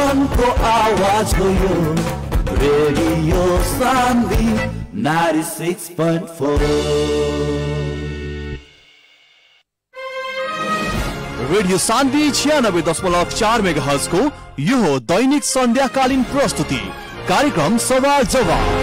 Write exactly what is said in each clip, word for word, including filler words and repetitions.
मनको आवाज हो यो radio Sanvi ninety-six point four. Radio Sanvi छियानब्बे दशमलव चार मेगाहर्ज को यो हो दैनिक सन्ध्याकालीन प्रस्तुति कार्यक्रम सवाल जवाब।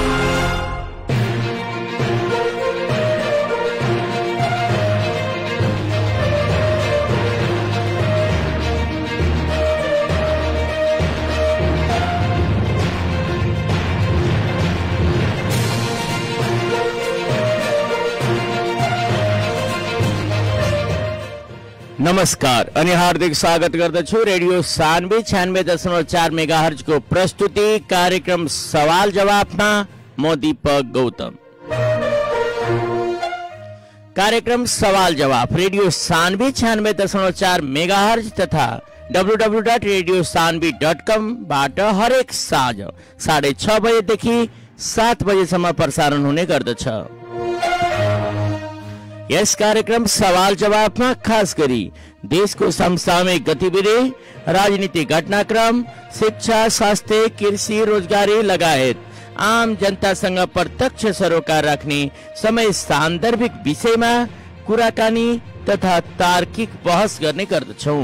नमस्कार अनि हार्दिक स्वागत गर्दछु रेडियो सान्वी छियानब्बे दशमलव चार मेगाहर्ज को प्रस्तुति कार्यक्रम सवाल जवाबमा म दीपक गौतम। कार्यक्रम सवाल जवाब रेडियो सान्वी छियानब्बे दशमलव चार मेगाहर्ज तथा W W W dot radio Sanvi dot com बाट हरेक साँझ साढे छ बजेदेखि सात बजेसम्म प्रसारण हुने गर्दछ। यस कार्यक्रम सवाल जवाबमा खास गरी देशको समसामयिक गतिविधि, राजनीतिक घटनाक्रम, शिक्षा, स्वास्थ्य, कृषि, रोजगारी लगायत आम जनतासँग प्रत्यक्ष सरोकार राख्ने समय सान्दर्भिक विषयमा कुराकानी तथा तार्किक बहस गर्ने गर्दछौं।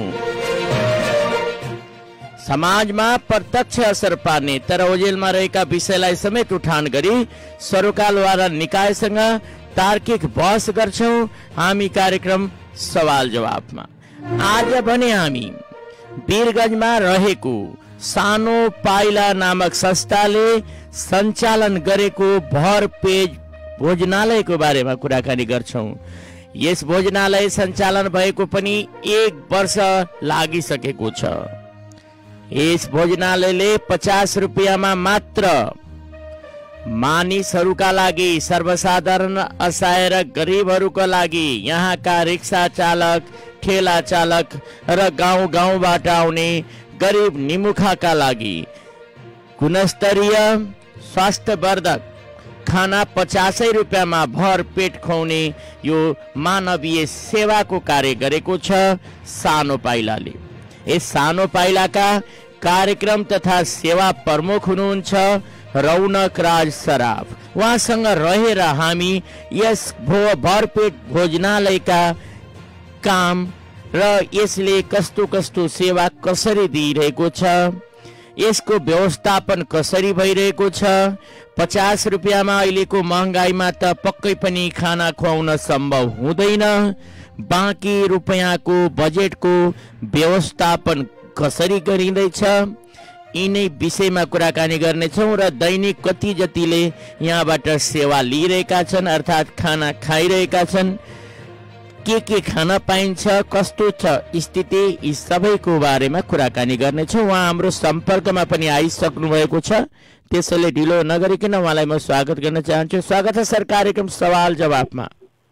समाजमा प्रत्यक्ष असर पार्ने तर ओझेलमा रहेका विषयलाई समेत उठान गरी सरकारवाला निकायसँग तार्किक बहस गर्छौं हामी कार्यक्रम सवाल जवाबमा। आज भने हामी वीरगञ्जमा रहेको सानो पाइला नामक संस्थाले सञ्चालन गरेको भरपेट भोजनालयको बारेमा कुराकानी गर्छौं। यस भोजनालय सञ्चालन भएको पनि एक वर्ष लागिसकेको छ। यस भोजनालयले पचास रुपियाँमा मात्र मानिसहरूका लागि, सर्वसाधारण असहाय र गरिबहरूका लागि, यहाँका रिक्सा चालक, ठेला चालक र गाउँ गाउँबाट आउने गरिब निमुखाका लागि गुणस्तरीय स्वास्थ्यवर्धक खाना पचासै रुपियाँमा भर पेट खुवाउने यो मानवीय सेवाको कार्य गरेको छ सानो पाइलाले। यस सानो पाइलाका कार्यक्रम तथा सेवा प्रमुख हुनुहुन्छ रौनक राज सराफ। उहाँसँग रहेर हामी यस भो भरपेट भोजनालयका काम र यसले कस्तो कस्तो सेवा कसरी दिइरहेको छ, यसको व्यवस्थापन कसरी भइरहेको छ, पचास रुपियाँमा अहिलेको महँगाईमा त पक्कै पनि खाना खुवाउन सम्भव हुँदैन, बाँकी रुपियाँको बजेटको व्यवस्थापन कसरी गरिँदैछ, यिनै विषयमा कुराकानी गर्नेछौँ र दैनिक कति जतिले यहाँबाट सेवा लिइरहेका छन् अर्थात् खाना खाइरहेका छन्, के के खान पाइन्छ, कस्तो छ स्थिति, यी सबैको बारेमा कुराकानी गर्नेछौँ। उहाँ हाम्रो सम्पर्कमा पनि आइसक्नु भएको छ, त्यसैले ढिलो नगरिकन उहाँलाई म स्वागत गर्न चाहन्छु। स्वागत छ सर कार्यक्रम सवाल जवाबमा।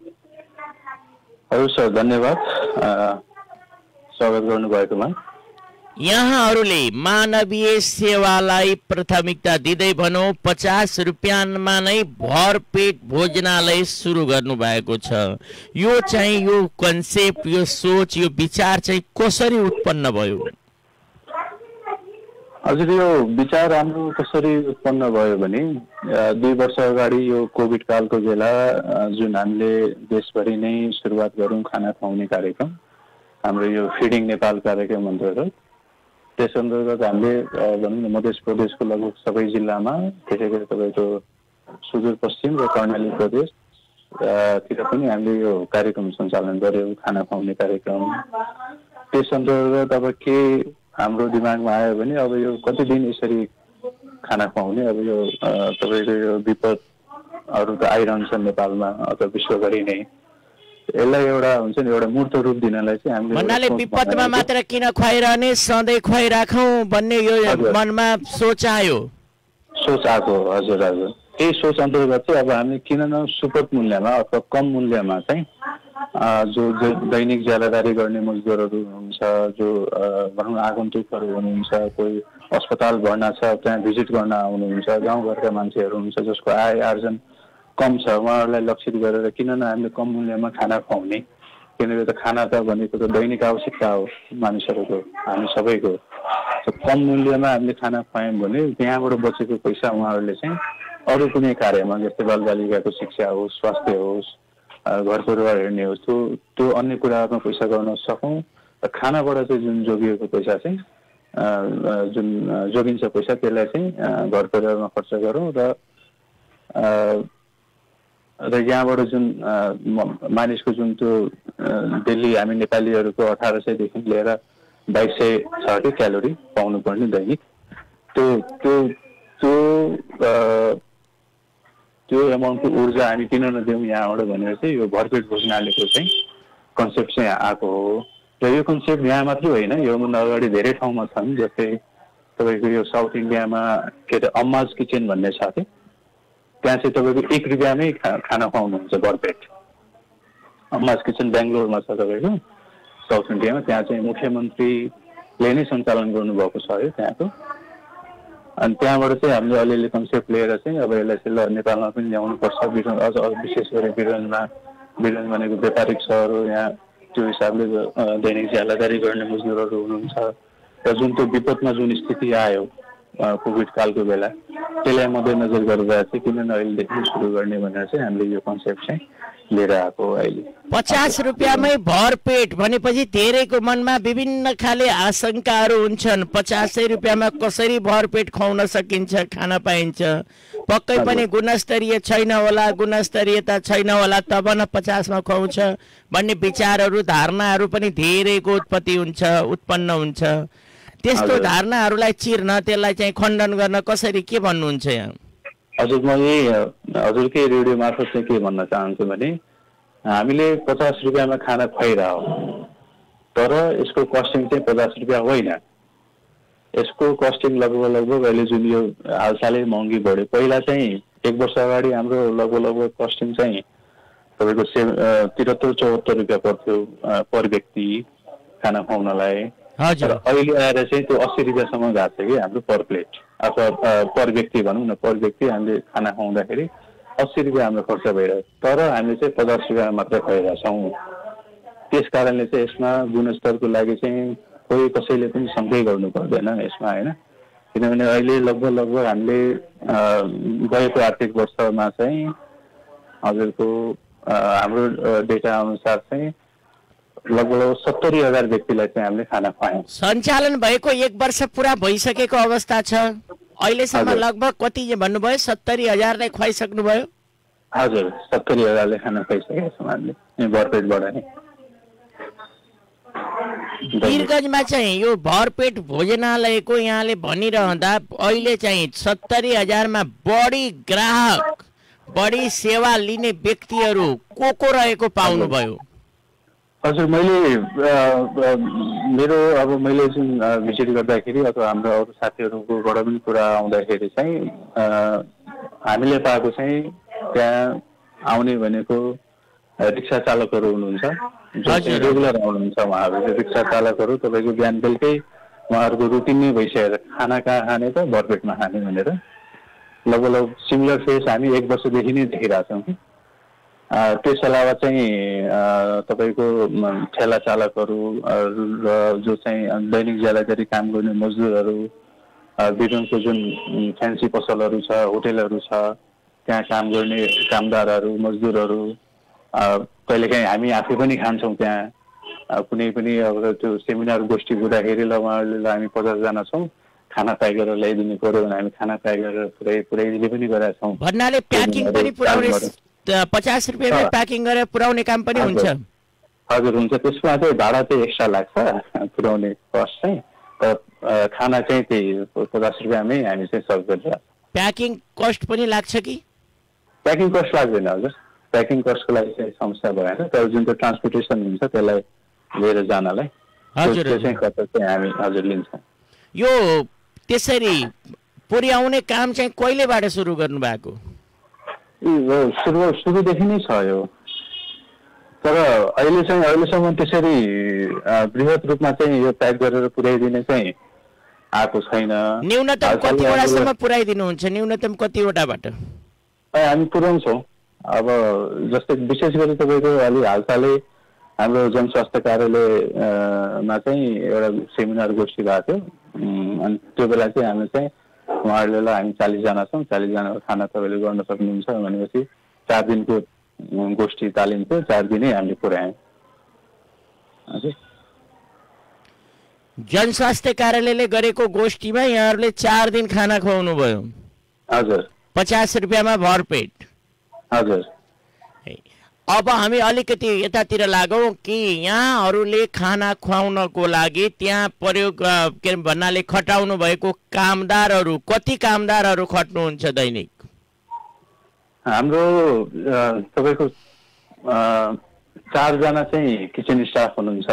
हजुर सर, धन्यवाद स्वागत गर्नुभएकोमा। यहाँहरूले मानवीय सेवालाई प्राथमिकता दिँदै भनौँ पचास रुपियाँमा नै भरपेट भोजनालय सुरु गर्नु भएको छ। यो चाहिँ यो कन्सेप्ट, यो सोच, यो विचार चाहिँ कसरी उत्पन्न भयो? हजुर, यो विचार हाम्रो कसरी उत्पन्न भयो भने दुई वर्ष अगाडि यो कोभिड कालको बेला जुन हामीले देशभरि नै सुरुवात गरौँ खाना खुवाउने कार्यक्रम, हाम्रो यो फिडिङ नेपाल कार्यक्रम अन्तर्गत, त्यस अन्तर्गत हामीले भनौँ न मध्य प्रदेशको लगभग सबै जिल्लामा, त्यसै गरी तपाईँको सुदूरपश्चिम र कर्णाली प्रदेशतिर पनि हामीले यो कार्यक्रम सञ्चालन गऱ्यौँ, खाना खुवाउने कार्यक्रम। त्यस अन्तर्गत अब के हाम्रो दिमागमा आयो भने अब यो कति दिन यसरी खाना खुवाउने, अब यो तपाईँको यो विपदहरू त आइरहन्छन् नेपालमा अथवा विश्वभरि नै, यसलाई एउटा हुन्छ नि एउटा मूर्त रूप दिनलाई चाहिँ हामीले भन्नाले विपदमा मात्र किन खुवाइरहने, सधैँ खुवाइराखौँ भन्ने यो मनमा सोच आयो सोच आएको। हजुर हजुर, त्यही सोच अन्तर्गत चाहिँ अब हामी किन न सुपथ मूल्यमा अथवा कम मूल्यमा चाहिँ जो दैनिक ज्यालादारी गर्ने मजदुरहरू हुनुहुन्छ, जो भनौँ आगन्तुकहरू हुनुहुन्छ, कोही अस्पताल भर्ना छ त्यहाँ भिजिट गर्न आउनुहुन्छ, गाउँघरका मान्छेहरू हुनुहुन्छ जसको आय आर्जन कम छ, उहाँहरूलाई लक्षित गरेर किन न हामीले कम मूल्यमा खाना खुवाउने, किनभने त खाना त भनेको त दैनिक आवश्यकता हो मानिसहरूको, हामी सबैको। कम मूल्यमा हामीले खाना खुवायौँ भने त्यहाँबाट बचेको पैसा उहाँहरूले चाहिँ अरू कुनै कार्यमा जस्तै बालबालिकाको शिक्षा होस्, स्वास्थ्य होस्, घर परिवार हेर्ने होस्, त्यो त्यो अन्य कुराहरूमा पैसा गर्न सकौँ। र खानाबाट चाहिँ जुन जोगिएको पैसा चाहिँ जुन जोगिन्छ पैसा त्यसलाई चाहिँ घर परिवारमा खर्च गरौँ र र यहाँबाट जुन मानिसको जुन त्यो डेली हामी नेपालीहरूको अठार सयदेखि लिएर बाइस सय छ कि क्यालोरी पाउनु पर्ने दैनिक, त्यो त्यो त्यो त्यो एमाउन्टको ऊर्जा हामी किन नदिउँ यहाँबाट भनेर चाहिँ यो भरपेट भोजनालयको चाहिँ कन्सेप्ट चाहिँ आएको हो। र यो कन्सेप्ट यहाँ मात्रै होइन, योभन्दा अगाडि धेरै ठाउँमा छन्। जस्तै तपाईँको यो साउथ इन्डियामा के अरे अम्माज किचन भन्ने छ कि, त्यहाँ चाहिँ तपाईँको एक रुपियाँमै खाना खुवाउनुहुन्छ भरपेट। अम्माज किचन बेङ्गलोरमा छ तपाईँको साउथ इन्डियामा, त्यहाँ चाहिँ मुख्यमन्त्रीले नै सञ्चालन गर्नुभएको छ यो त्यहाँको। अनि त्यहाँबाट चाहिँ हामीले अलिअलि कन्सेप्ट लिएर चाहिँ अब यसलाई चाहिँ ल नेपालमा पनि ल्याउनुपर्छ। बिरगञ्ज अझ अझ विशेष गरी बिरगञ्जमा, बिरगञ्ज भनेको व्यापारिक सहर हो, यहाँ त्यो हिसाबले दैनिक ज्यालादारी गर्ने मजदुरहरू हुनुहुन्छ। र जुन त्यो विपदमा जुन स्थिति आयो कोभिड कालको बेला, त्यसलाई मध्यनजर गरेर चाहिँ किन अहिलेदेखि सुरु गर्ने भनेर चाहिँ हामीले यो कन्सेप्ट चाहिँ लिएर आएको अहिले। पचास रुपियाँमै भरपेट भनेपछि धेरैको मनमा विभिन्न खाले आशंकाहरू हुन्छन्। पचासै रुपियाँमा कसरी भरपेट खुवाउन सकिन्छ, खान पाइन्छ? पक्कै पनि गुणस्तरीय छैन होला, गुणस्तरीयता छैन होला, तब न पचासमा खुवाउँछ भन्ने विचारहरू, धारणाहरू पनि धेरैको उत्पत्ति हुन्छ, उत्पन्न हुन्छ। त्यस्तो धारणाहरूलाई चिर्न, त्यसलाई चाहिँ खण्डन गर्न कसरी, के भन्नुहुन्छ यहाँ? हजुर, म यही हजुरकै रेडियो मार्फत चाहिँ के भन्न चाहन्छु भने हामीले पचास रुपियाँमा खाना खुवाइरह, तर यसको कस्टिङ चाहिँ पचास रुपियाँ होइन। यसको कस्टिङ लगभग लगभग अहिले जुन यो हालसालै महँगी बढ्यो, पहिला चाहिँ एक वर्ष अगाडि हाम्रो लगभग लगभग कस्टिङ चाहिँ तपाईँको से त्रिहत्तर चौहत्तर रुपियाँ पर्थ्यो पर व्यक्ति खाना खुवाउनलाई। हजुर, अहिले आएर चाहिँ त्यो अस्सी रुपियाँसम्म गएको छ कि हाम्रो पर प्लेट अथवा पर व्यक्ति भनौँ न, पर व्यक्ति हामीले खाना खुवाउँदाखेरि अस्सी रुपियाँ हाम्रो खर्च भइरहेको, तर हामीले चाहिँ पचास रुपियाँ मात्र खुवाइरहेको छौँ। त्यस कारणले चाहिँ यसमा गुणस्तरको लागि चाहिँ कोही कसैले पनि शङ्कै गर्नु पर्दैन यसमा, होइन? किनभने अहिले लगभग लगभग हामीले गएको आर्थिक वर्षमा चाहिँ हजुरको हाम्रो डेटा अनुसार चाहिँ लगभग लगभग सत्तरी हजार व्यक्तिलाई चाहिँ हामीले खाना खुवायौँ। सञ्चालन भएको एक वर्ष पुरा भइसकेको अवस्था छ। अहिलेसम्म लगभग कति भन्नुभयो? सत्तरी हजारलाई खुवाइसक्नुभयो? हजुर, सत्तरी हजारले खाना खुवाइसकेका छौँ हामीले भरपेटबाट नै। वीरगञ्जमा चाहिँ यो भरपेट भोजनालयको यहाँले भनिरहँदा अहिले चाहिँ सत्तरी हजारमा बढी ग्राहक, बढी सेवा लिने व्यक्तिहरू को को रहेको पाउनुभयो? हजुर, मैले मेरो अब मैले जुन भिजिट गर्दाखेरि अथवा हाम्रो अरू साथीहरूकोबाट पनि कुरा आउँदाखेरि चाहिँ हामीले पाएको चाहिँ त्यहाँ आउने भनेको रिक्सा चालकहरू हुनुहुन्छ, जो रेगुलर आउनुहुन्छ। उहाँहरू रिक्सा चालकहरू तपाईँको बिहान बेलुकै उहाँहरूको रुटिन नै भइसकेर खाना कहाँ खाने त भरपेटमा खाने भनेर लगभग लगभग सिमिलर फेस हामी एक वर्षदेखि नै देखिरहेको छौँ कि। त्यस अलावा चाहिँ तपाईँको ठेला चालकहरू र जो चाहिँ दैनिक ज्यालादारी काम गर्ने मजदुरहरू, बिरगञ्जको जुन फ्यान्सी पसलहरू छ, होटेलहरू छ, त्यहाँ काम गर्ने कामदारहरू, मजदुरहरू, कहिलेकाहीँ हामी आफै पनि खान्छौँ त्यहाँ। कुनै पनि अब त्यो सेमिनार गोष्ठी हुँदाखेरि ल उहाँहरूले ल हामी पचासजना छौँ, खाना प्याक गरेर ल्याइदिनु पऱ्यो भने हामी खाना प्याक गरेर पुरै पुऱ्याइदिने पनि गरेका छौँ। भन्नाले प्याकिङ पनि पुऱ्याउने, पचास रुपियाँमा प्याकिङ गरेर पुऱ्याउने काम पनि हुन्छ? हजुर, हुन्छ। त्यसमा चाहिँ भाडा चाहिँ एक्स्ट्रा लाग्छ पुऱ्याउने कस्ट चाहिँ, तर खाना चाहिँ त्यही पचास रुपियाँमै हामी चाहिँ सर्भ गर्छ। प्याकिङ कस्ट पनि लाग्छ कि? प्याकिङ कस्ट लाग्दैन हजुर, प्याकिङ कस्टको लागि चाहिँ समस्या भएन, तर जुन चाहिँ ट्रान्सपोर्टेसन हुन्छ त्यसलाई लिएर जानलाई चाहिँ खर्च चाहिँ हामी हजुर लिन्छौँ। यो त्यसरी पुर्याउने काम चाहिँ कहिलेबाट सुरु गर्नु भएको? सुरु सुरुदेखि नै छ यो, तर अहिले चाहिँ अहिलेसम्म त्यसरी बृहत रूपमा चाहिँ यो प्याक गरेर पुर्याइदिने चाहिँ आएको छैन। न्यूनतम कतिवटासम्म पुर्याइदिनुहुन्छ? न्यूनतम कतिवटाबाट हामी पुर्याउँछौँ। अब जस्तै विशेष गरी तपाईँको अलि हालसालै हाम्रो जनस्वास्थ्य कार्यालयमा चाहिँ एउटा सेमिनार गोष्ठी भएको थियो, अनि त्यो बेला चाहिँ हामी चाहिँ उहाँहरूले ल हामी चालिसजना छौँ, चालिसजनाको खाना तपाईँले गर्न सक्नुहुन्छ भनेपछि चार दिनको गोष्ठी तालिम थियो, चार दिनै हामीले पुर्यायौँ। हजुर, जनस्वास्थ्य कार्यालयले गरेको गोष्ठीमा यहाँहरूले चार दिन खाना खुवाउनु भयो। हजुर, पचास रुपियाँमा भरपेट। हजुर। अब हामी अलिकति यतातिर लागौँ कि यहाँहरूले खाना खुवाउनको लागि त्यहाँ प्रयोग के भन्नाले खटाउनु भएको कामदारहरू, कति कामदारहरू खट्नुहुन्छ दैनिक? हाम्रो तपाईँको चारजना चाहिँ किचन स्टाफ हुनुहुन्छ,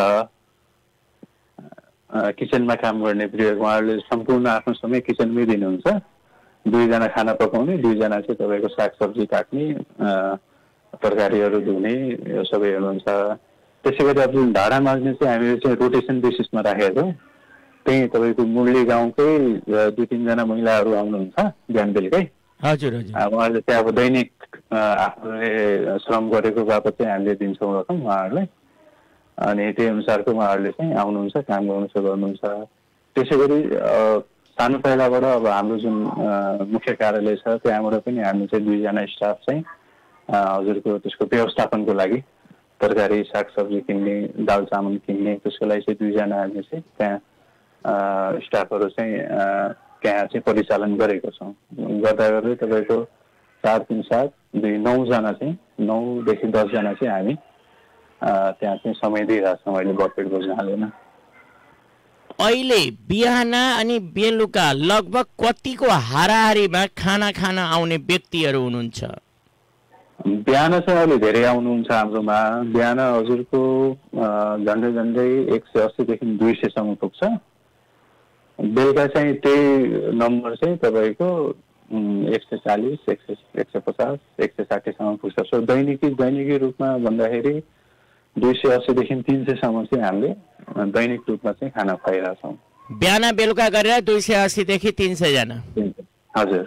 किचनमा काम गर्ने प्रयोग उहाँहरूले सम्पूर्ण आफ्नो समय किचनमै दिनुहुन्छ। दुईजना खाना पकाउने, दुईजना चाहिँ तपाईँको सागसब्जी काट्ने, तरकारीहरू धुने, यो सबै हुनुहुन्छ। त्यसै गरी अब जुन भाडा माग्ने चाहिँ हामीले चाहिँ रोटेसन बेसिसमा राखेका छौँ। त्यही तपाईँको मुरली गाउँकै दुई तिनजना महिलाहरू आउनुहुन्छ बिहान बेलुकै। हजुर हजुर। उहाँहरूले चाहिँ अब दैनिक आफूले श्रम गरेको बापत चाहिँ हामीले दिन्छौँ रकम उहाँहरूलाई, अनि त्यही अनुसारको उहाँहरूले चाहिँ आउनुहुन्छ, काम गर्नुहुन्छ गर्नुहुन्छ। त्यसै गरी सानो पाइलाबाट अब हाम्रो जुन मुख्य कार्यालय छ त्यहाँबाट पनि हामी चाहिँ दुईजना स्टाफ चाहिँ हजुरको त्यसको व्यवस्थापनको लागि तरकारी सागसब्जी किन्ने, दाल चामल किन्ने, त्यसको लागि चाहिँ दुईजना हामी चाहिँ त्यहाँ स्टाफहरू चाहिँ त्यहाँ चाहिँ परिचालन गरेको छौँ। गर्दा गर्दै तपाईँको चार तिन सात दुई नौजना चाहिँ नौदेखि दसजना चाहिँ हामी त्यहाँ चाहिँ समय दिइरहेको छौँ अहिले भरपेट भोजन हालेन। अहिले बिहान अनि बेलुका लगभग कतिको हाराहारीमा खाना खान आउने व्यक्तिहरू हुनुहुन्छ? बिहान चाहिँ अहिले धेरै आउनुहुन्छ हाम्रोमा। बिहान हजुरको झन्डै झन्डै एक सय अस्सीदेखि दुई सयसम्म पुग्छ। बेलुका चाहिँ त्यही नम्बर चाहिँ तपाईँको एक सय चालिस एक सय एक सय पचास एक सय साठीसम्म पुग्छ। सो दैनिकी दैनिकी रूपमा भन्दाखेरि दुई सय अस्सीदेखि तिन सयसम्म चाहिँ हामीले दैनिक रूपमा चाहिँ खाना खुवाइरहेछौँ। बिहान बेलुका गरेर दुई सय अस्सीदेखि तिन सयजना। हजुर।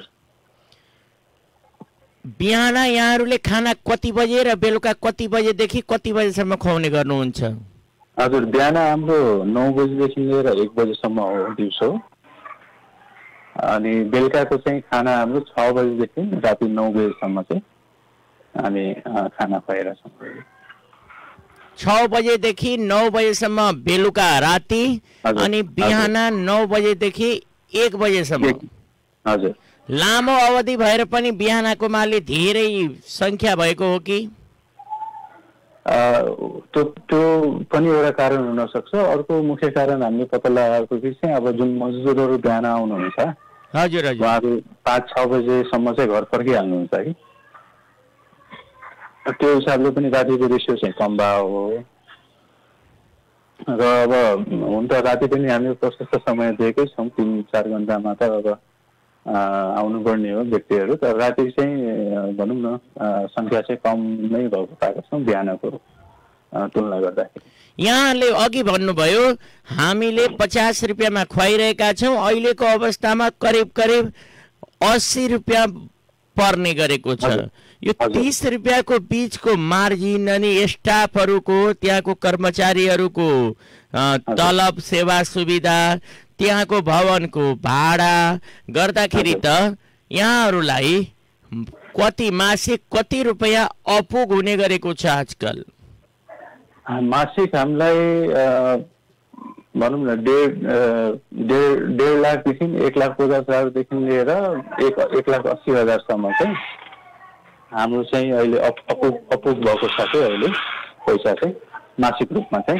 बिहान यहाँहरूले खाना कति बजे र बेलुका कति बजेदेखि कति बजेसम्म खुवाउने गर्नुहुन्छ? हजुर, बिहान हाम्रो नौ बजीदेखि लिएर एक बजीसम्म हो दिउँसो, अनि बेलुकाको चाहिँ खाना हाम्रो छ बजीदेखि राति नौ बजीसम्म चाहिँ हामी खाना खुवाइरहेछौँ। छ बजेदेखि नौ बजेसम्म बेलुका राति, अनि बिहान नौ बजेदेखि एक बजेसम्म। हजुर। लामो अवधि भएर पनि बिहानको माले धेरै संख्या भएको हो कि? त्यो त्यो पनि एउटा कारण हुन सक्छ। अर्को मुख्य कारण हामीले पत्ता लगाएको कि चाहिँ अब जुन मजदुरहरू बिहान आउनुहुन्छ, हजुर हजुर, उहाँहरू पाँच छ बजेसम्म चाहिँ घर फर्किहाल्नुहुन्छ कि, त्यो हिसाबले पनि रातिको रेसियो चाहिँ कम भएको हो। र अब हुन त राति पनि हामीले प्रशस्त समय दिएकै छौँ, तिन चार घन्टामा त अब आउनुपर्ने हो व्यक्तिहरू, तर राति चाहिँ भनौँ न सङ्ख्या चाहिँ कम नै भएको पाएको छौँ बिहानको तुलना गर्दाखेरि। यहाँले अघि भन्नुभयो हामीले पचास रुपियाँमा खुवाइरहेका छौँ, अहिलेको अवस्थामा करिब करिब अस्सी रुपियाँ पर्ने गरेको छ। यो तीस रुपियाँको बिचको मार्जिन अनि स्टाफहरूको, त्यहाँको कर्मचारीहरूको तलब, सेवा सुविधा, त्यहाँको भवनको भाडा गर्दाखेरि त यहाँहरूलाई कति मासिक कति रुपियाँ अपुग हुने गरेको छ आजकल? मासिक हामीलाई भनौँ न डेढ डेढ डेढ लाखदेखि एक लाख पचास हजारदेखि लिएर एक एक लाख अस्सी हजारसम्म चाहिँ हाम्रो चाहिँ अहिले अप अपुग अपुग भएको छ चाहिँ अहिले पैसा चाहिँ मासिक रूपमा चाहिँ।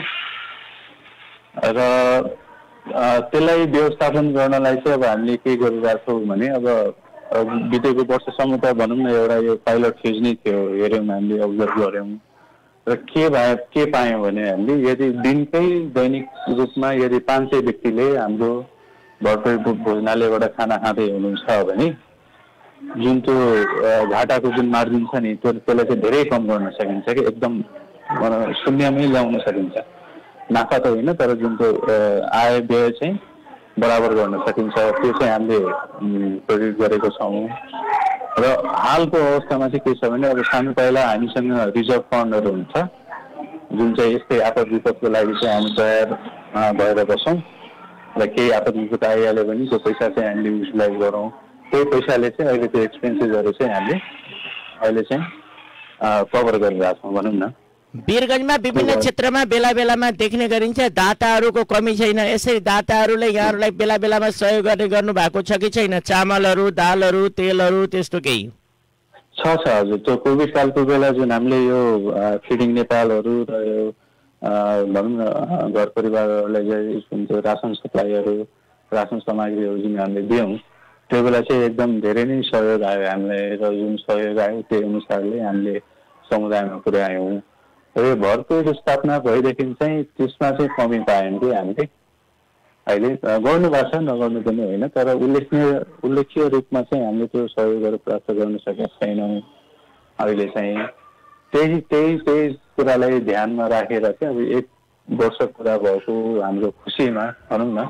र त्यसलाई व्यवस्थापन गर्नलाई चाहिँ अब हामीले के गरिरहेको छौँ भने अब बितेको वर्षसम्म त भनौँ न एउटा यो पाइलट फेज नै थियो, हेऱ्यौँ हामीले, अब्जर्भ गऱ्यौँ र के भए के पायौँ भने हामीले यदि दिनकै दैनिक रूपमा यदि पाँच सय व्यक्तिले हाम्रो भरपेट भोजनालयबाट खाना खाँदै हुनुहुन्छ भने जुन त्यो घाटाको जुन मार्जिन छ नि त्यो त्यसलाई चाहिँ धेरै कम गर्न सकिन्छ कि एकदम शून्यमै ल्याउन सकिन्छ। नाफा त होइन तर जुन त्यो आय व्यय चाहिँ बराबर गर्न सकिन्छ, त्यो चाहिँ हामीले प्रेरित गरेको छौँ। र हालको अवस्थामा चाहिँ के छ भने अब सानो पहिला हामीसँग रिजर्भ फन्डहरू हुन्छ जुन चाहिँ यस्तै आपद विपदको लागि चाहिँ हामी तयार भएर बसौँ। र केही आपत्तिको आइहाल्यो भने त्यो पैसा चाहिँ हामीले युटिलाइज गरौँ। त्यही पैसाले चाहिँ अहिले त्यो एक्सपेन्सेसहरू चाहिँ हामीले अहिले चाहिँ कभर गरिरहेको छौँ भनौँ न। वीरगञ्जमा विभिन्न क्षेत्रमा बेला बेलामा देख्ने गरिन्छ दाताहरूको कमी छैन, यसरी दाताहरूले यहाँहरूलाई बेला बेलामा सहयोग गर्ने गर्नु भएको छ कि छैन? चामलहरू, दालहरू, तेलहरू त्यस्तो केही छ छ हजुर। त्यो कोभिड कालको बेला जुन हामीले यो फिडिङ नेपालहरू र यो भनौँ न घर परिवारहरूलाई जुन त्यो रासन सप्लाईहरू, रासन सामग्रीहरू जुन हामीले दियौँ त्यो बेला चाहिँ एकदम धेरै नै सहयोग आयो हामीलाई, र जुन सहयोग आयो त्यही अनुसारले हामीले समुदायमा पुर्यायौँ। र यो भरको स्थापना भएदेखि चाहिँ त्यसमा चाहिँ कमी पायौँ कि हामीले। अहिले गर्नुभएको छ, नगर्नु पनि होइन, तर उल्लेखनीय उल्लेख्य रूपमा चाहिँ हामीले त्यो सहयोगहरू प्राप्त गर्न सकेका छैनौँ। अहिले चाहिँ त्यही त्यही त्यही कुरालाई ध्यानमा राखेर चाहिँ अब एक वर्ष पुरा भएको हाम्रो खुसीमा भनौँ न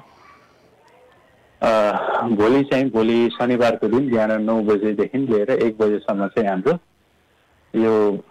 भोलि चाहिँ भोलि शनिबारको दिन बिहान नौ बजेदेखि लिएर एक बजेसम्म चाहिँ हाम्रो यो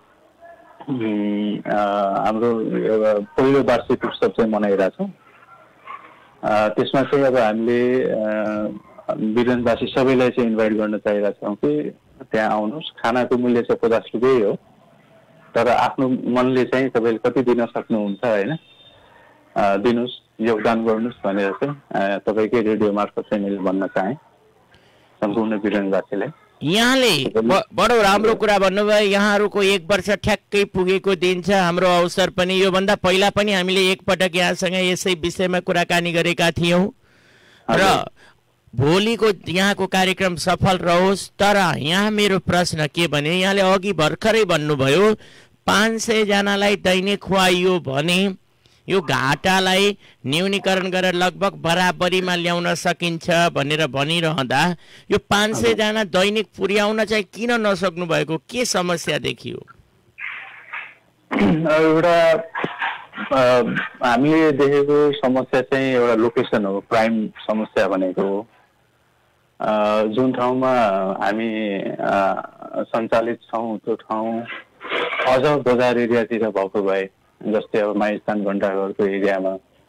हाम्रो पहिलो वार्षिक उत्सव चाहिँ मनाइरहेछौँ। त्यसमा चाहिँ अब हामीले वीरगञ्जवासी सबैलाई चाहिँ इन्भाइट गर्न चाहिरहेको छौँ कि त्यहाँ आउनुहोस्। खानाको मूल्य चाहिँ पचास रुपियाँ हो, तर आफ्नो मनले चाहिँ तपाईँले कति दिन सक्नुहुन्छ होइन दिनुहोस्, योगदान गर्नुहोस् भनेर चाहिँ तपाईँकै रेडियो मार्फत चाहिँ मैले भन्न चाहेँ सम्पूर्ण वीरगञ्जवासीलाई। यहाँले बडो राम्रो कुरा भन्नुभयो। यहाँहरूको एक वर्ष ठ्याक्कै पुगेको दिन छ, हाम्रो अवसर पनि। योभन्दा पहिला पनि हामीले एकपटक यहाँसँग यसै विषयमा कुराकानी गरेका थियौँ र भोलिको यहाँको कार्यक्रम सफल रहोस्। तर यहाँ मेरो प्रश्न के भने, यहाँले अघि भर्खरै भन्नुभयो पाँच सय जनालाई दैनिक खुवाइयो भने यो घाटालाई न्यूनीकरण गरेर लगभग बराबरीमा ल्याउन सकिन्छ भनेर भनिरहँदा यो पाँच सय जना दैनिक पुर्याउन चाहिँ किन नसक्नु भएको, के समस्या देखियो? एउटा हामीले देखेको समस्या चाहिँ एउटा लोकेसन हो, प्राइम समस्या भनेको हो। जुन ठाउँमा हामी सञ्चालित छौँ त्यो ठाउँ अझ बजार एरियातिर भएको भए, जस्तै अब माइस्थान घण्टाघरको एरियामा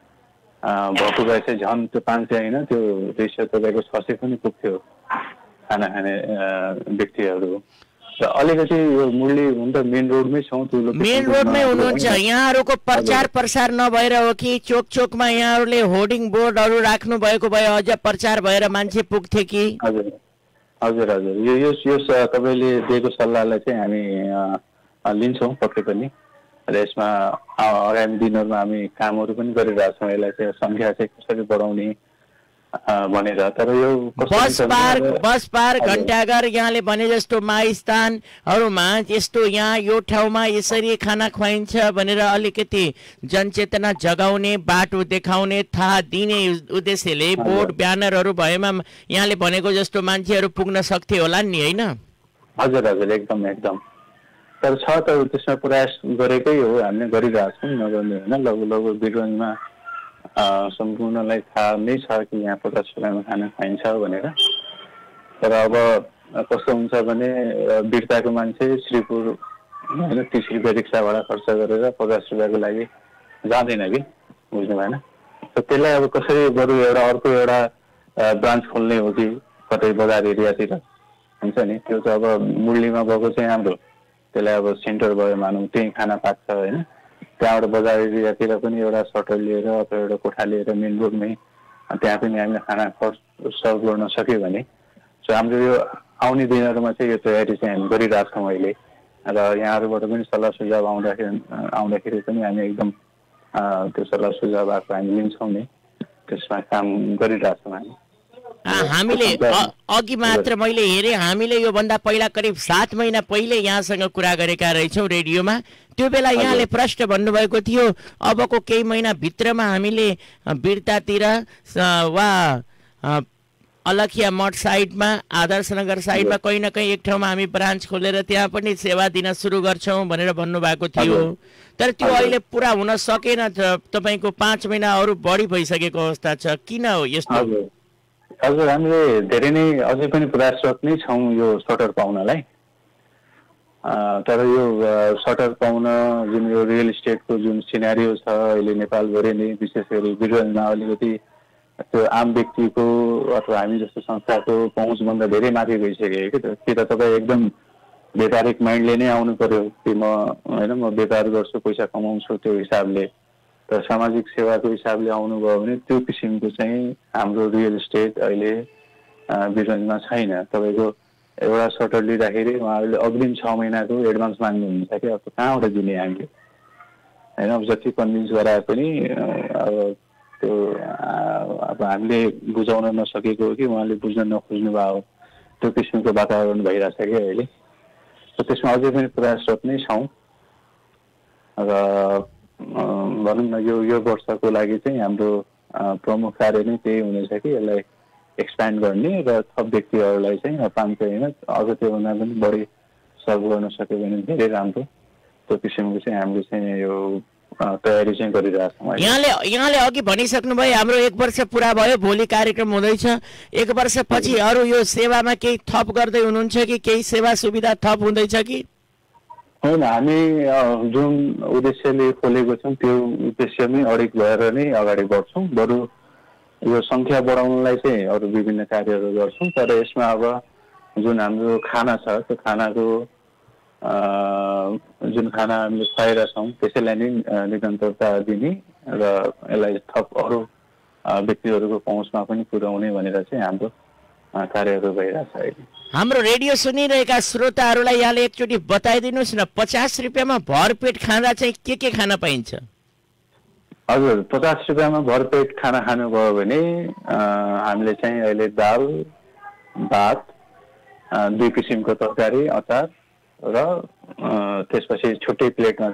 भएको भए चाहिँ झन् त्यो पाँच सय होइन त्यो दुई सय तपाईँको छ सय पनि पुग्थ्यो खाना खाने व्यक्तिहरू। र अलिकति यो मुरली हुन त मेन रोडमै छौँ, त्यो मेन रोडमै हुनुहुन्छ। यहाँहरूको प्रचार प्रसार नभएर हो कि चोक चोकमा यहाँहरूले होर्डिङ बोर्डहरू राख्नु भएको भए अझ प्रचार भएर मान्छे पुग्थे कि? हजुर हजुर हजुर यो यो तपाईँले दिएको सल्लाहलाई चाहिँ हामी लिन्छौँ पक्कै पनि। र यसमा आगामी दिनहरूमा हामी कामहरू पनि गरिरहेछौँ, यसलाई चाहिँ सङ्ख्या चाहिँ कसरी बढाउने भनेर। तर यो बस पार्क बस पार्क घण्टाघर यहाँले भने जस्तो माइस्थानहरूमा यस्तो यहाँ यो ठाउँमा यसरी खाना खुवाइन्छ भनेर अलिकति जनचेतना जगाउने, बाटो देखाउने, थाहा दिने उद्देश्यले बोर्ड ब्यानरहरू भएमा यहाँले भनेको जस्तो मान्छेहरू पुग्न सक्थे होला नि होइन? हजुर हजुर एकदम एकदम। तर छ त त्यसमा प्रयास गरेकै हो, हामीले गरिरहेछौँ, नगर्ने होइन। लगभग लगभग वीरगञ्जमा सम्पूर्णलाई थाहा नै छ कि यहाँ पचास रुपियाँमा खाना खाइन्छ भनेर। तर अब कस्तो हुन्छ भने वीरताको मान्छे श्रीपुर होइन तिस रुपियाँ रिक्सा भाडा खर्च गरेर पचास रुपियाँको लागि जाँदैन कि, बुझ्नु भएन? त त्यसलाई अब कसरी बरु एउटा अर्को एउटा ब्रान्च खोल्ने हो कि कतै बजार एरियातिर हुन्छ नि, त्यो त अब मुरलीमा भएको चाहिँ हाम्रो त्यसलाई अब सेन्टर भयो मानौँ, त्यहीँ खाना पाक्छ होइन। त्यहाँबाट बजार एरियातिर पनि एउटा सटर लिएर अथवा एउटा कोठा लिएर मेन रोडमै त्यहाँ पनि हामीले खाना सर्भ गर्न सक्यो भने सो हाम्रो यो आउने दिनहरूमा चाहिँ यो तयारी चाहिँ हामी गरिरहेछौँ अहिले। र यहाँहरूबाट पनि सल्लाह सुझाव आउँदाखेरि आउँदाखेरि पनि हामी एकदम त्यो सल्लाह सुझावहरू हामी लिन्छौँ नै, त्यसमा काम गरिरहेछौँ हामी। हामीले अघि मात्र मैले हेरेँ, हामीले योभन्दा पहिला करिब सात महिना पहिले यहाँसँग कुरा गरेका रहेछौँ रेडियोमा। त्यो बेला यहाँले प्रश्न भन्नुभएको थियो अबको केही महिनाभित्रमा हामीले वीरतातिर वा अलखिया मठ साइडमा, आदर्शनगर साइडमा कहीँ न कहीँ एक ठाउँमा हामी ब्रान्च खोलेर त्यहाँ पनि सेवा दिन सुरु गर्छौँ भनेर भन्नुभएको थियो। तर त्यो अहिले पुरा हुन सकेन, तपाईँको पाँच महिना अरू बढी भइसकेको अवस्था छ, किन हो यस्तो? हजुर हामीले धेरै नै अझै पनि प्रयासरत नै छौँ यो सटर पाउनलाई। तर यो सटर पाउन जुन यो रियल इस्टेटको जुन सिनारियो छ अहिले नेपालभरि नै, विशेष गरी वीरगञ्जमा अलिकति त्यो आम व्यक्तिको अथवा हामी जस्तो संस्थाको पहुँचभन्दा धेरै माथि गइसक्यो कि कि त तपाईँ एकदम व्यापारिक माइन्डले नै आउनु पर्यो कि म होइन म व्यापार गर्छु पैसा कमाउँछु त्यो हिसाबले र सामाजिक सेवाको हिसाबले आउनुभयो भने त्यो किसिमको चाहिँ हाम्रो रियल इस्टेट अहिले बिरगन्जमा छैन। तपाईँको एउटा सटर लिँदाखेरि उहाँहरूले अग्रिम छ महिनाको एडभान्स माग्नुहुन्छ कि अब कहाँबाट दिने हामीले होइन। अब जति कन्भिन्स गराए पनि अब त्यो अब हामीले बुझाउन नसकेको हो कि उहाँले बुझ्न नखोज्नु भयो त्यो किसिमको वातावरण भइरहेछ कि अहिले। त्यसमा अझै पनि प्रयासरत नै छौँ र भनौँ न यो यो वर्षको लागि चाहिँ हाम्रो प्रमुख कार्य नै त्यही हुनेछ कि यसलाई एक्सप्यान्ड गर्ने र थप व्यक्तिहरूलाई चाहिँ पाँच सय होइन अझ त्योभन्दा पनि बढी सर्भ गर्न सक्यो भने धेरै राम्रो। त्यो किसिमको चाहिँ हामीले चाहिँ यो तयारी चाहिँ गरिरहेछौँ। यहाँले यहाँले अघि भनिसक्नुभयो हाम्रो एक वर्ष पुरा भयो, भोलि कार्यक्रम हुँदैछ। एक वर्षपछि अरू यो सेवामा केही थप गर्दै हुनुहुन्छ कि केही सेवा सुविधा थप हुँदैछ कि होइन? हामी जुन उद्देश्यले खोलेको छौँ त्यो उद्देश्यमै अडिग भएर नै अगाडि बढ्छौँ। बरु यो सङ्ख्या बढाउनलाई चाहिँ अरू विभिन्न कार्यहरू गर्छौँ। तर यसमा अब जुन हाम्रो खाना छ त्यो खानाको जुन खाना हामीले खुवाइरहेछौँ त्यसैलाई नै निरन्तरता दिने र यसलाई थप अरू व्यक्तिहरूको पहुँचमा पनि पुर्याउने भनेर चाहिँ हाम्रो कार्यहरू भइरहेछ अहिले। हाम्रो रेडियो सुनिरहेका श्रोताहरूलाई यहाँले एकचोटि बताइदिनुहोस् न, पचास रुपियाँमा भरपेट खाँदा चाहिँ के के खान पाइन्छ? हजुर, पचास रुपियाँमा भरपेट खाना खानुभयो भने हामीले चाहिँ अहिले दाल, भात, दुई किसिमको तरकारी, अचार र त्यसपछि छुट्टै प्लेटमा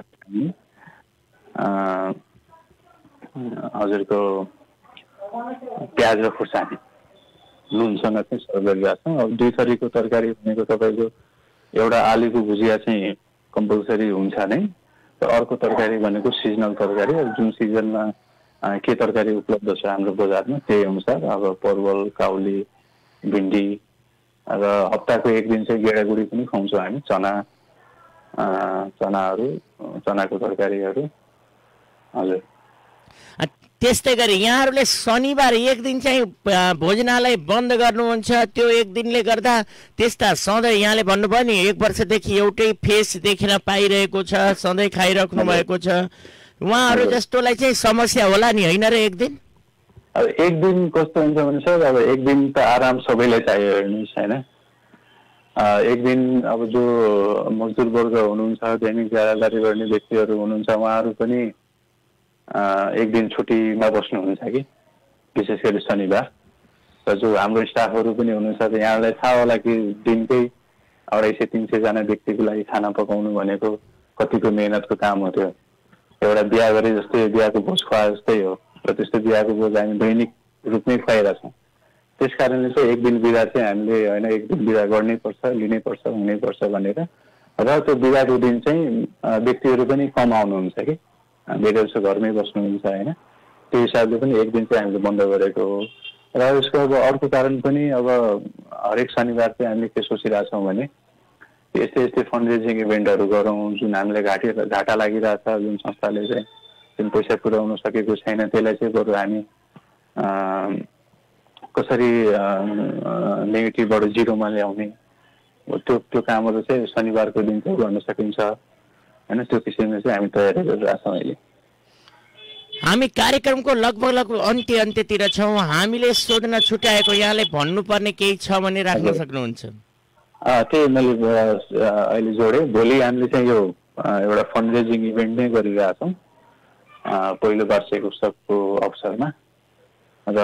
हजुरको प्याज र खुर्सानी नुनसँग चाहिँ सर्भ गरिरहेको छौँ। अब दुई थरीको तरकारी भनेको तपाईँको एउटा आलुको भुजिया चाहिँ कम्पलसरी हुन्छ नै, र अर्को तरकारी भनेको सिजनल तरकारी। अब जुन सिजनमा के तरकारी उपलब्ध छ हाम्रो बजारमा त्यही अनुसार अब परवल, काउली, भिन्डी र हप्ताको एक दिन चाहिँ गेडागुडी पनि खुवाउँछौँ हामी, चना चनाहरू चनाको तरकारीहरू। हजुर, त्यस्तै गरी यहाँहरूले शनिबार एक दिन चाहिँ भोजनालय बन्द गर्नुहुन्छ। त्यो एक दिनले गर्दा त्यस्ता सधैँ यहाँले भन्नुभयो नि एक वर्षदेखि एउटै फेस देखिन पाइरहेको छ, सधैँ खाइराख्नु भएको छ, उहाँहरू जस्तोलाई चाहिँ समस्या होला नि होइन र? एक दिन अब एक दिन कस्तो हुन्छ भने सर, अब एक दिन त आराम सबैलाई चाहियो हेर्नुहोस् होइन। एक दिन अब जो मजदुर वर्ग हुनुहुन्छ, दैनिक ज्यादादारी गर्ने व्यक्तिहरू हुनुहुन्छ, उहाँहरू पनि एक दिन छुट्टीमा बस्नुहुन्छ कि, विशेष गरी शनिबार। र जो हाम्रो स्टाफहरू पनि हुनुहुन्छ, यहाँलाई थाहा होला कि दिनकै अढाई सय तिन सयजना व्यक्तिको लागि खाना पकाउनु भनेको कतिको मेहनतको काम हो। त्यो एउटा बिहा गरे जस्तै बिहाको भोज खुवाए जस्तै हो, र त्यस्तो बिहाको भोज हामी दैनिक रूपमै खुवाइरहेछौँ। त्यस कारणले चाहिँ एक दिन बिदा चाहिँ हामीले होइन एक दिन बिदा गर्नै पर्छ, लिनै पर्छ, हुनै पर्छ भनेर। र त्यो बिदाको दिन चाहिँ व्यक्तिहरू पनि कम आउनुहुन्छ कि, धेरै जस्तो घरमै बस्नुहुन्छ होइन। त्यो हिसाबले पनि एक दिन चाहिँ हामीले बन्द गरेको हो। र यसको अब अर्को कारण पनि अब हरेक शनिबार चाहिँ हामीले के सोचिरहेछौँ भने यस्तै यस्तै फन्ड रेजिङ इभेन्टहरू गरौँ जुन हामीलाई घाटी घाटा लागिरहेछ, जुन संस्थाले चाहिँ जुन पैसा पुर्याउन सकेको छैन त्यसलाई चाहिँ बरु हामी कसरी नेगेटिभबाट जिरोमा ल्याउने त्यो त्यो कामहरू चाहिँ शनिबारको दिन चाहिँ गर्न सकिन्छ होइन। त्यो किसिमले चाहिँ हामी तयारी गरिरहेछौँ अहिले। हामी कार्यक्रमको लगभग लगभग अन्त्य अन्त्यतिर छौँ। हामीले सोध्न छुट्याएको यहाँले भन्नुपर्ने केही छ भने राख्न सक्नुहुन्छ? त्यही मैले अहिले जोडेँ। भोलि हामीले चाहिँ यो एउटा फन्ड रेजिङ इभेन्ट नै गरिरहेछौँ पहिलो वार्षिक उत्सवको अवसरमा। र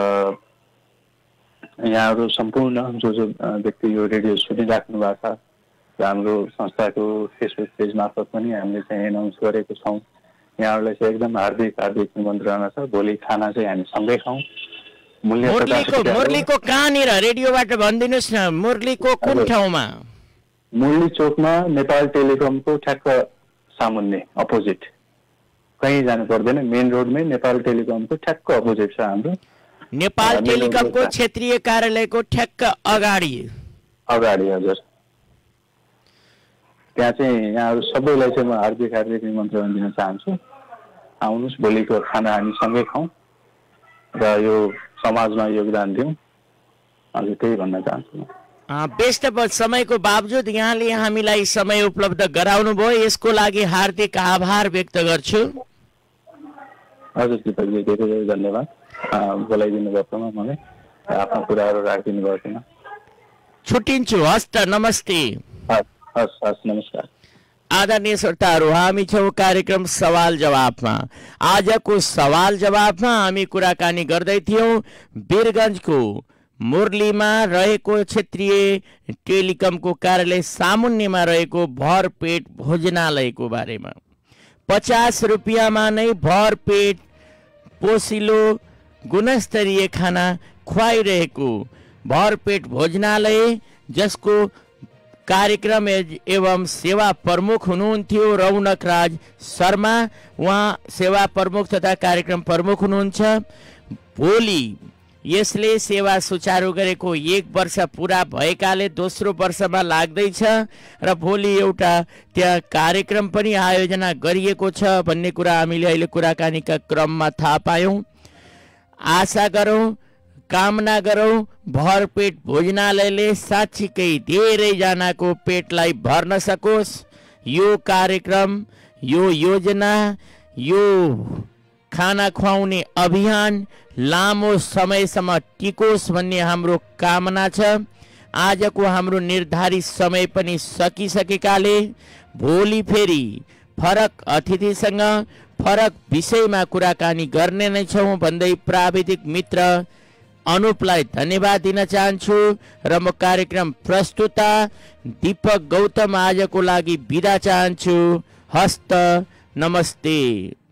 यहाँहरू सम्पूर्ण जो जो व्यक्ति यो रेडियो सुनिराख्नु भएको छ र हाम्रो संस्थाको फेसबुक पेज मार्फत पनि हामीले चाहिँ एनाउन्स गरेको छौँ। यहाँहरूलाई चाहिँ एकदम हार्दिक हार्दिक निमन्त्रणा छ। भोलि खाना चाहिँ हामी सँगै खाउँ। मुरलीको मुरलीको कहाँनिर रेडियोबाट भनिदिनुहोस् न, मुरलीको कुन ठाउँमा? मुरली चोकमा नेपाल टेलिकमको ठ्याक्क सामुन्ने अपोजिट, कहीँ जानु पर्दैन, मेन रोडमै नेपाल टेलिकमको ठ्याक्क अपोजिट छ हाम्रो। नेपाल टेलिकमको क्षेत्रीय कार्यालयको ठ्याक्क अगाडि अगाडि हजुर। त्यहाँ चाहिँ यहाँहरू सबैलाई चाहिँ म हार्दिक हार्दिक निमन्त्रण दिन चाहन्छु। आउनुहोस्, भोलिको खाना हामी सँगै खाउँ र यो समाजमा योगदान दिउँ, हजुर त्यही भन्न चाहन्छु। व्यस्त समयको बावजुद यहाँले हामीलाई समय उपलब्ध गराउनु भयो, यसको लागि हार्दिक आभार व्यक्त गर्छु। हजुर दिपकजी धेरै धेरै धन्यवाद बोलाइदिनु भएकोमा, मलाई आफ्नो कुराहरू राखिदिनु भएकोमा। छुट्टिन्छु, हस्त नमस्ते। हस् हस् नमस्कार। आदरणीय श्रोताहरू, हामी छौँ कार्यक्रम सवाल जवाफमा। आजको सवाल जवाफमा हामी कुराकानी गर्दै थियौँ वीरगञ्जको मुरलीमा रहेको क्षेत्रीय टेलिकमको कार्यालय सामुन्नेमा रहेको भरपेट भोजनालयको बारेमा। पचास रुपियाँमा नै भरपेट पोसिलो गुणस्तरीय खाना खुवाइरहेको भरपेट भोजनालय, जसको कार्यक्रम एवं सेवा प्रमुख हुनुहुन्थ्यो रौनक राज शर्मा। उहाँ सेवा प्रमुख तथा कार्यक्रम प्रमुख हुनुहुन्छ। भोलि यसले सेवा सुचारू गरेको एक वर्ष पुरा भएकाले दोस्रो वर्षमा लाग्दैछ र भोलि एउटा त्यहाँ कार्यक्रम पनि आयोजना गरिएको छ भन्ने कुरा हामीले अहिले कुराकानीका क्रममा थाहा पायौँ। आशा गरौँ, कामना गरौँ भरपेट भोजनालयले साँच्चीकै धेरैजनाको पेटलाई भर्न सकोस्। यो कार्यक्रम, यो योजना, यो खाना खुवाउने अभियान लामो समयसम्म टिकोस् भन्ने हाम्रो कामना छ। आजको हाम्रो निर्धारित समय पनि सकिसकेकाले भोलि फेरि फरक अतिथिसँग फरक विषयमा कुराकानी गर्ने नै छौँ भन्दै प्राविधिक मित्र अनुपलाई धन्यवाद दिन चाहन्छु र म कार्यक्रम प्रस्तुता दीपक गौतम आजको लागि बिदा चाहन्छु। हस्त नमस्ते।